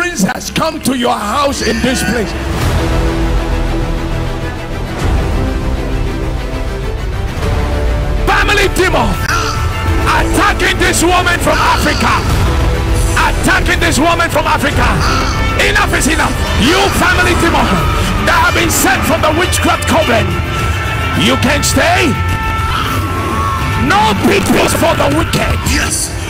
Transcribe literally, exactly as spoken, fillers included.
prince has come to your house in this place. Family demon attacking this woman from Africa. Attacking this woman from Africa. Enough is enough. You family demon that have been sent from the witchcraft coven, you can stay. No peace for the wicked. Yes.